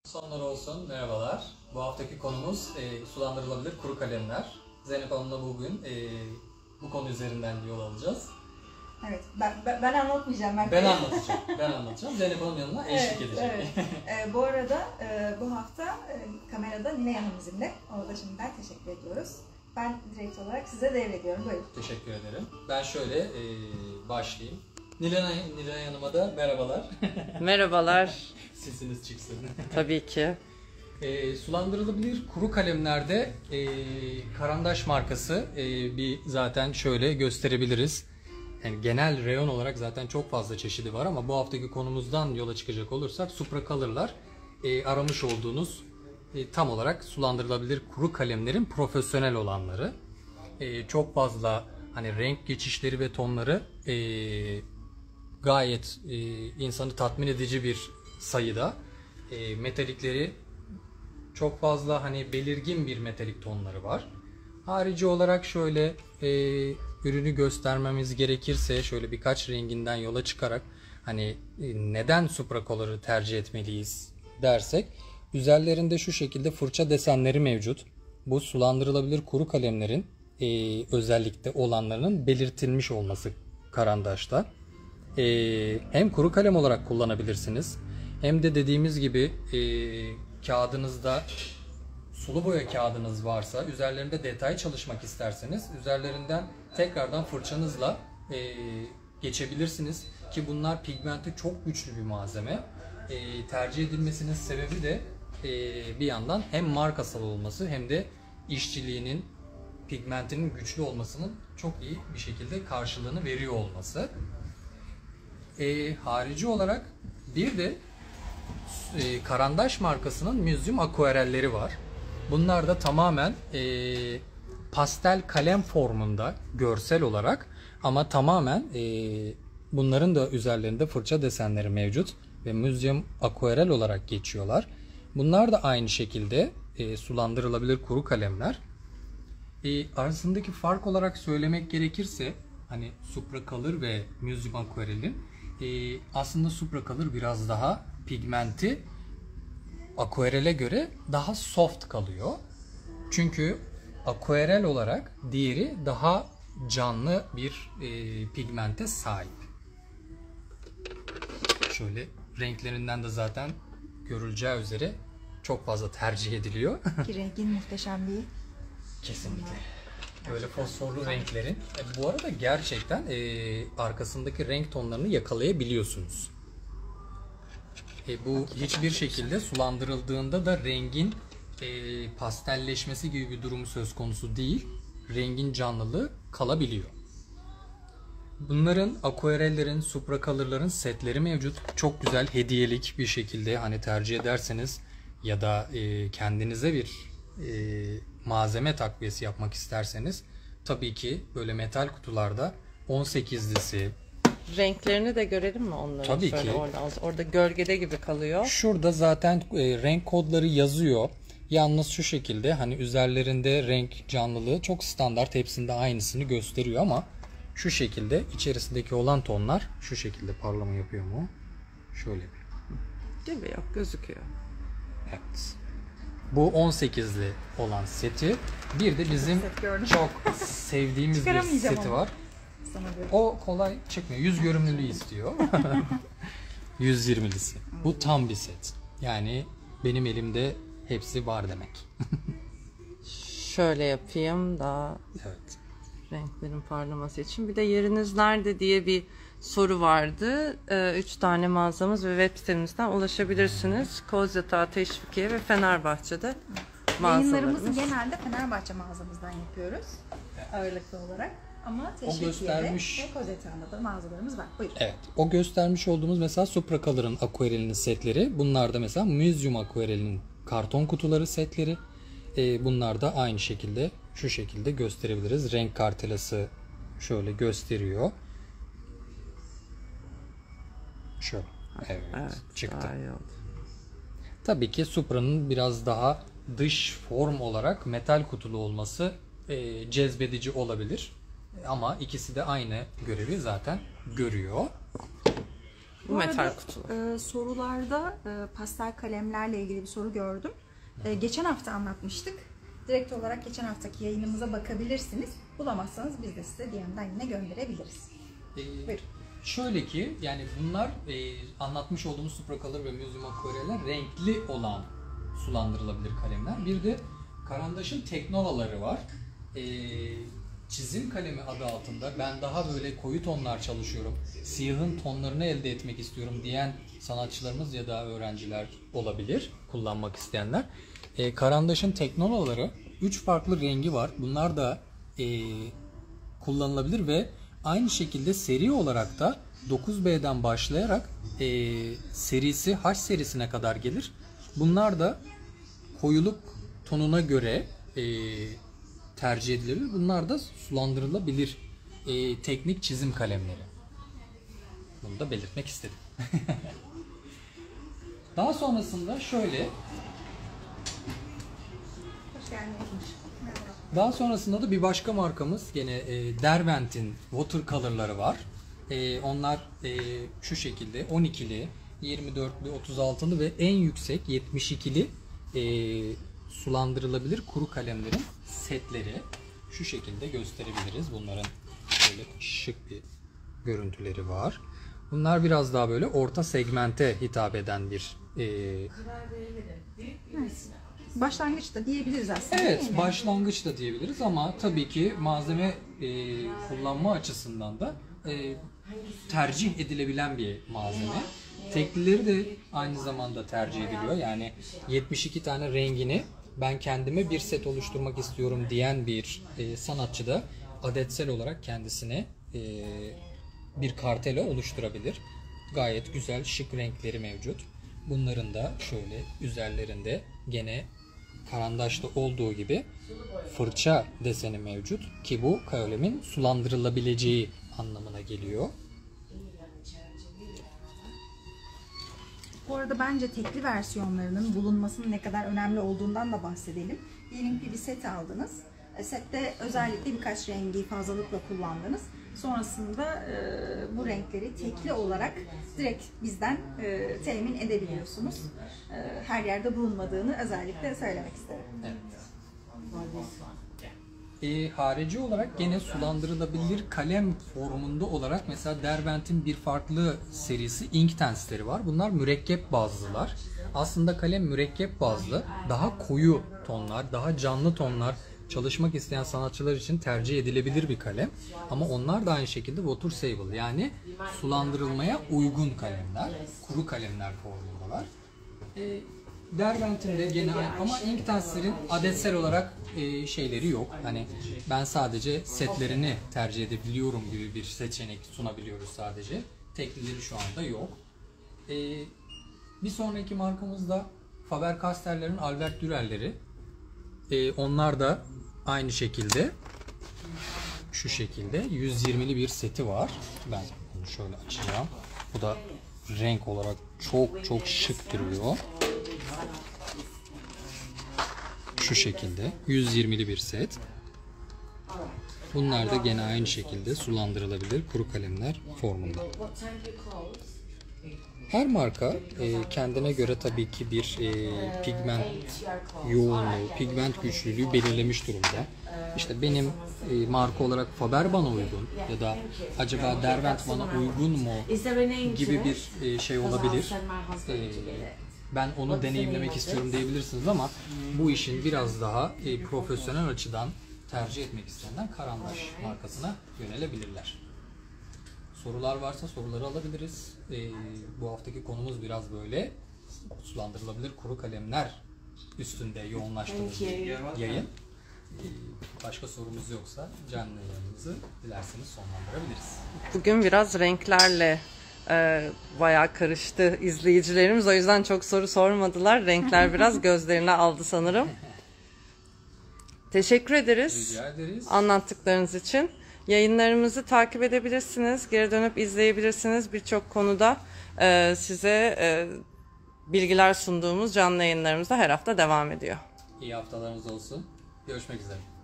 Sonlar olsun, merhabalar. Bu haftaki konumuz sulandırılabilir kuru kalemler. Zeynep Hanım'la bugün bu konu üzerinden yol alacağız. Evet, ben anlatmayacağım. Ben anlatacağım. Zeynep Hanım yanına eşlik edecek. Evet. Bu arada bu hafta kamerada Nilay Hanım bizimle. Ona da şimdiden teşekkür ediyoruz. Ben direkt olarak size devrediyorum. Buyurun. Teşekkür ederim. Ben şöyle başlayayım. Nilay Hanım'a da merhabalar. Merhabalar. Sesiniz çıksın. Tabii ki. Sulandırılabilir kuru kalemlerde Karandaş markası bir zaten şöyle gösterebiliriz. Yani genel reyon olarak zaten çok fazla çeşidi var ama bu haftaki konumuzdan yola çıkacak olursak Supracolor'lar aramış olduğunuz tam olarak sulandırılabilir kuru kalemlerin profesyonel olanları. Çok fazla hani renk geçişleri ve tonları gayet insanı tatmin edici bir sayıda. Metalikleri çok fazla hani belirgin bir metalik tonları var. Harici olarak şöyle ürünü göstermemiz gerekirse şöyle birkaç renginden yola çıkarak hani neden Supracolor'ı tercih etmeliyiz dersek, üzerlerinde şu şekilde fırça desenleri mevcut. Bu sulandırılabilir kuru kalemlerin özellikle olanlarının belirtilmiş olması Karandaş'ta. Hem kuru kalem olarak kullanabilirsiniz hem de dediğimiz gibi kağıdınızda sulu boya kağıdınız varsa, üzerlerinde detay çalışmak isterseniz üzerlerinden tekrardan fırçanızla geçebilirsiniz ki bunlar pigmenti çok güçlü bir malzeme. Tercih edilmesinin sebebi de bir yandan hem markasal olması hem de işçiliğinin, pigmentinin güçlü olmasının çok iyi bir şekilde karşılığını veriyor olması. Harici olarak bir de Karandaş markasının Museum akvarelleri var. Bunlar da tamamen pastel kalem formunda görsel olarak ama tamamen bunların da üzerlerinde fırça desenleri mevcut ve Museum akvarel olarak geçiyorlar. Bunlar da aynı şekilde sulandırılabilir kuru kalemler. Arasındaki fark olarak söylemek gerekirse hani Supracolor ve Museum akvarelin aslında Supracolor biraz daha pigmenti akvarele göre daha soft kalıyor. Çünkü akvarel olarak diğeri daha canlı bir pigmente sahip. Şöyle renklerinden de zaten görüleceği üzere çok fazla tercih ediliyor. Ki rengin muhteşem bir. Kesinlikle. Böyle fosforlu renklerin. Bu arada gerçekten arkasındaki renk tonlarını yakalayabiliyorsunuz. Bu hiçbir şekilde sulandırıldığında da rengin pastelleşmesi gibi bir durumu söz konusu değil. Rengin canlılığı kalabiliyor. Bunların akvarellerin, Supracolor'ların setleri mevcut. Çok güzel hediyelik bir şekilde hani tercih ederseniz ya da kendinize bir malzeme takviyesi yapmak isterseniz tabii ki böyle metal kutularda 18'lisi. Renklerini de görelim mi onları? Tabii şöyle ki. Orada gölgede gibi kalıyor. Şurada zaten renk kodları yazıyor. Yalnız şu şekilde hani üzerlerinde renk canlılığı çok standart, hepsinde aynısını gösteriyor ama şu şekilde içerisindeki olan tonlar şu şekilde parlama yapıyor mu? Şöyle bir. Gibi yok, gözüküyor. Evet. Bu 18'li olan seti. Bir de bizim çok sevdiğimiz bir seti var. O kolay çıkmıyor. 100 görünümlülüğü istiyor. 120'lisi. Bu tam bir set. Yani benim elimde hepsi var demek. Şöyle yapayım daha Evet. renklerin parlaması için. Bir de yeriniz nerede diye bir soru vardı. 3 tane mağazamız ve web sitemizden ulaşabilirsiniz. Kozyatağı, Teşvikiye ve Fenerbahçe'de mağazalarımız. Yayınlarımızı genelde Fenerbahçe mağazamızdan yapıyoruz. Ağırlıklı olarak. Ama Teşvikiye'de ve Kozyatağı'nda da mağazalarımız var. Buyurun. Evet. O göstermiş olduğumuz mesela Supracolor'ın akvarelinin setleri. Bunlar da mesela Museum akvarelinin karton kutuları setleri. Bunlar da aynı şekilde şu şekilde gösterebiliriz. Renk kartelası şöyle gösteriyor. Şöyle. Evet. Çıktı. Tabii ki Supra'nın biraz daha dış form olarak metal kutulu olması cezbedici olabilir. Ama ikisi de aynı görevi zaten görüyor. Bu metal kutular. Sorularda pastel kalemlerle ilgili bir soru gördüm. Geçen hafta anlatmıştık. Direkt olarak geçen haftaki yayınımıza bakabilirsiniz. Bulamazsanız biz de size DM'den yine gönderebiliriz. Buyurun. Şöyle ki yani bunlar anlatmış olduğumuz Supracolor ve Museum Aquareller renkli olan sulandırılabilir kalemler. Bir de Karandaş'ın Teknolaları var. Çizim kalemi adı altında ben daha böyle koyu tonlar çalışıyorum, siyahın tonlarını elde etmek istiyorum diyen sanatçılarımız ya da öğrenciler olabilir, kullanmak isteyenler. Karandaş'ın Teknolaları 3 farklı rengi var. Bunlar da kullanılabilir ve aynı şekilde seri olarak da 9B'den başlayarak serisi H serisine kadar gelir. Bunlar da koyuluk tonuna göre tercih edilebilir. Bunlar da sulandırılabilir teknik çizim kalemleri. Bunu da belirtmek istedim. Daha sonrasında şöyle. Hoş geldiniz. Daha sonrasında da bir başka markamız gene Derwent'in Watercolor'ları var. Onlar şu şekilde 12'li, 24'lü, 36'lı ve en yüksek 72'li sulandırılabilir kuru kalemlerin setleri. Şu şekilde gösterebiliriz. Bunların şöyle şık bir görüntüleri var. Bunlar biraz daha böyle orta segmente hitap eden bir Başlangıç da diyebiliriz aslında. evet, başlangıç da diyebiliriz ama tabii ki malzeme kullanma açısından da tercih edilebilen bir malzeme. Teklileri de aynı zamanda tercih ediliyor. Yani 72 tane rengini ben kendime bir set oluşturmak istiyorum diyen bir sanatçı da adetsel olarak kendisine bir kartela oluşturabilir. Gayet güzel, şık renkleri mevcut. Bunların da şöyle üzerlerinde gene Karandaş'ta olduğu gibi fırça deseni mevcut ki bu kalemin sulandırılabileceği anlamına geliyor. Bu arada bence tekli versiyonlarının bulunmasının ne kadar önemli olduğundan da bahsedelim. Diyelim ki bir set aldınız. Sette özellikle birkaç rengi fazlalıkla kullandınız. Sonrasında bu renkleri tekli olarak direkt bizden temin edebiliyorsunuz. Her yerde bulunmadığını özellikle söylemek isterim. Evet. Harici olarak gene sulandırılabilir kalem formunda olarak mesela Derwent'in bir farklı serisi Inktense'leri var. Bunlar mürekkep bazlılar. Aslında kalem mürekkep bazlı. Daha koyu tonlar, daha canlı tonlar çalışmak isteyen sanatçılar için tercih edilebilir bir kalem. Ama onlar da aynı şekilde water sable yani sulandırılmaya uygun kalemler. Kuru kalemler formundalar. Derwent'in de gene ama Inktense'lerin adetsel olarak şeyleri yok. Hani ben sadece setlerini tercih edebiliyorum gibi bir seçenek sunabiliyoruz sadece. Teklileri şu anda yok. Bir sonraki markamız da Faber-Castell'lerin Albert Dürer'leri. Onlar da aynı şekilde şu şekilde 120'li bir seti var. Ben bunu şöyle açacağım. Bu da renk olarak çok çok şık duruyor. Şu şekilde 120'li bir set. Bunlar da gene aynı şekilde sulandırılabilir kuru kalemler formunda. Her marka kendine göre tabii ki bir pigment yoğunluğu, pigment güçlülüğü belirlemiş durumda. İşte benim marka olarak Faber bana uygun ya da acaba Derwent bana uygun mu gibi bir şey olabilir. Ben onu deneyimlemek istiyorum diyebilirsiniz ama bu işin biraz daha profesyonel açıdan tercih etmek isteyenler Karandaş markasına yönelebilirler. Sorular varsa soruları alabiliriz. Bu haftaki konumuz biraz böyle sulandırılabilir kuru kalemler üstünde yoğunlaştığımız bir yayın. Başka sorumuz yoksa canlı yayınımızı dilerseniz sonlandırabiliriz. Bugün biraz renklerle bayağı karıştı izleyicilerimiz. O yüzden çok soru sormadılar. Renkler biraz gözlerine aldı sanırım. Teşekkür ederiz. Rica ederiz. Anlattıklarınız için. Yayınlarımızı takip edebilirsiniz. Geri dönüp izleyebilirsiniz. Birçok konuda size bilgiler sunduğumuz canlı yayınlarımız da her hafta devam ediyor. İyi haftalarınız olsun. Görüşmek üzere.